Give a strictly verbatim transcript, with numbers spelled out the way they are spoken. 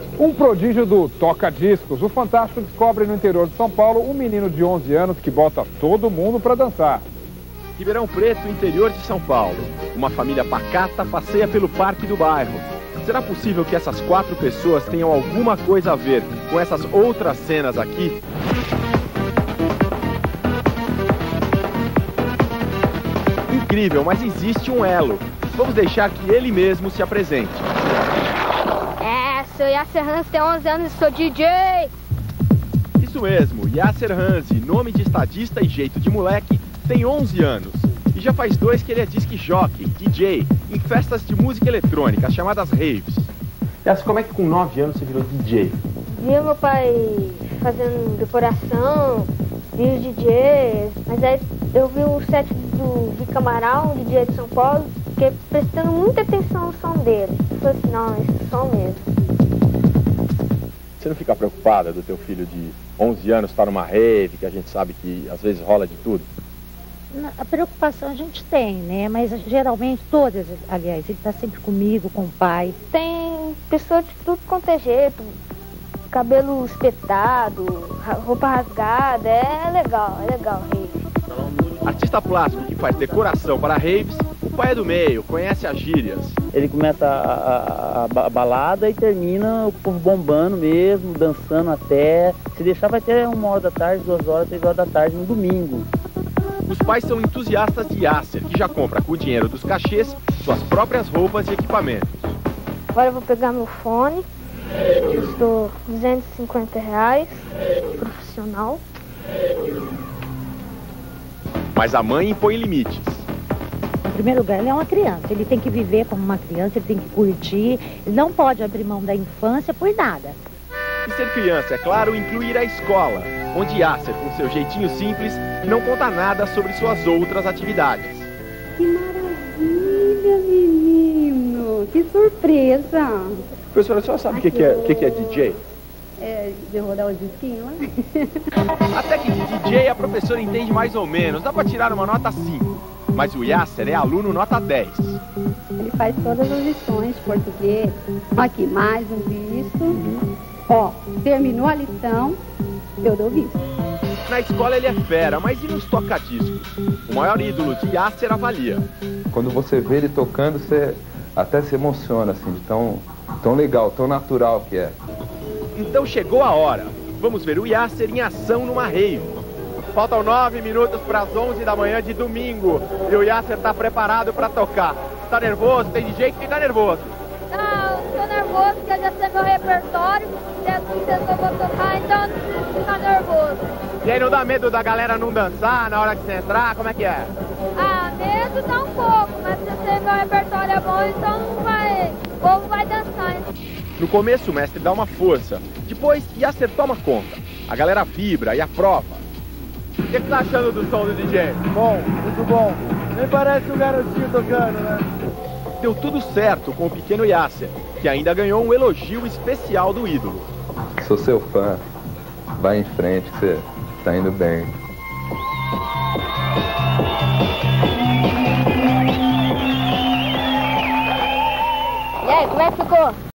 Um prodígio do toca-discos, o Fantástico descobre no interior de São Paulo um menino de onze anos que bota todo mundo para dançar. Ribeirão Preto, interior de São Paulo. Uma família pacata passeia pelo parque do bairro. Será possível que essas quatro pessoas tenham alguma coisa a ver com essas outras cenas aqui? Incrível, mas existe um elo. Vamos deixar que ele mesmo se apresente. É, sou Yasser Hanzi, tenho onze anos e sou D J. Isso mesmo, Yasser Hanzi, nome de estadista e jeito de moleque, tem onze anos. E já faz dois que ele é disc jockey, D J, em festas de música eletrônica, chamadas raves. Yasser, como é que com nove anos você virou D J? Vi meu pai fazendo decoração, vi os D Js, mas aí eu vi o set do Vic Amaral, um D J de São Paulo, fiquei prestando muita atenção no som dele. Eu falei assim, não, esse som mesmo. Você não fica preocupada do teu filho de onze anos estar numa rave, que a gente sabe que às vezes rola de tudo? A preocupação a gente tem, né? Mas geralmente todas, aliás, ele está sempre comigo, com o pai. Tem pessoas de tudo quanto é jeito, cabelo espetado, roupa rasgada, é legal, é legal, rave. Artista plástico que faz decoração para raves, o pai é do meio, conhece as gírias. Ele começa a, a, a balada e termina o povo bombando mesmo, dançando até. Se deixar vai ter uma hora da tarde, duas horas, três horas da tarde no domingo. Os pais são entusiastas de Yasser, que já compra com o dinheiro dos cachês suas próprias roupas e equipamentos. Agora eu vou pegar meu fone, custou duzentos e cinquenta reais, profissional. Mas a mãe impõe limites. Em primeiro lugar, ele é uma criança, ele tem que viver como uma criança, ele tem que curtir, ele não pode abrir mão da infância por nada. E ser criança, é claro, incluir a escola, onde Yasser, com seu jeitinho simples, não conta nada sobre suas outras atividades. Que maravilha, menino! Que surpresa! Professora, a senhora sabe o que, que, é, que, que é D J? É, de rodar o disquinho lá. Até que de D J a professora entende mais ou menos, dá pra tirar uma nota cinco. Mas o Yasser é aluno nota dez. Ele faz todas as lições, português, aqui mais um visto. Ó, terminou a lição, eu dou visto. Na escola ele é fera, mas e nos toca-discos? O maior ídolo de Yasser avalia. Quando você vê ele tocando, você até se emociona, assim, de tão, tão legal, tão natural que é. Então chegou a hora. Vamos ver o Yasser em ação numa rave. Faltam nove minutos para as onze da manhã de domingo. E o Yasser está preparado para tocar. Tá nervoso? Tem D J que fica nervoso. Não, estou nervoso porque eu já sei meu repertório. Já sei que eu vou tocar, então não preciso ficar nervoso. E aí não dá medo da galera não dançar na hora que você entrar? Como é que é? Ah, medo dá um pouco, mas se eu sei meu repertório é bom, então não vai, o povo vai dançar. No começo o mestre dá uma força. Depois Yasser toma conta. A galera vibra e aprova. O que você tá achando do som do D J? Bom, muito bom. Nem parece um garotinho tocando, né? Deu tudo certo com o pequeno Yasser, que ainda ganhou um elogio especial do ídolo. Sou seu fã. Vai em frente, que você tá indo bem. E aí, como é que ficou?